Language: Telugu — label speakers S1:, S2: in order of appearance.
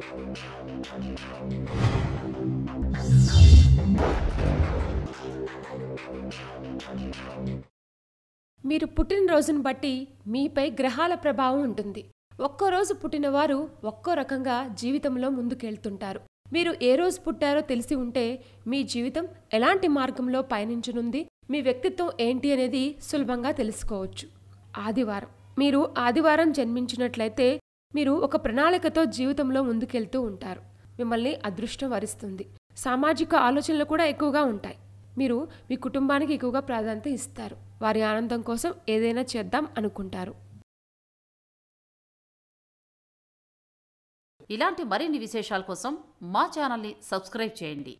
S1: మీరు పుట్టినరోజును బట్టి మీపై గ్రహాల ప్రభావం ఉంటుంది. ఒక్కో రోజు పుట్టినవారు ఒక్కో రకంగా జీవితంలో ముందుకెళ్తుంటారు. మీరు ఏ రోజు పుట్టారో తెలిసి ఉంటే మీ జీవితం ఎలాంటి మార్గంలో పయనించనుంది, మీ వ్యక్తిత్వం ఏంటి అనేది సులభంగా తెలుసుకోవచ్చు. ఆదివారం. మీరు ఆదివారం జన్మించినట్లయితే మీరు ఒక ప్రణాళికతో జీవితంలో ముందుకెళ్తూ ఉంటారు. మిమ్మల్ని అదృష్టం వరిస్తుంది. సామాజిక ఆలోచనలు కూడా ఎక్కువగా ఉంటాయి. మీరు మీ కుటుంబానికి ఎక్కువగా ప్రాధాన్యత ఇస్తారు. వారి ఆనందం కోసం ఏదైనా చేద్దాం అనుకుంటారు.
S2: ఇలాంటి మరిన్ని విశేషాల కోసం మా ఛానల్ని సబ్స్క్రైబ్ చేయండి.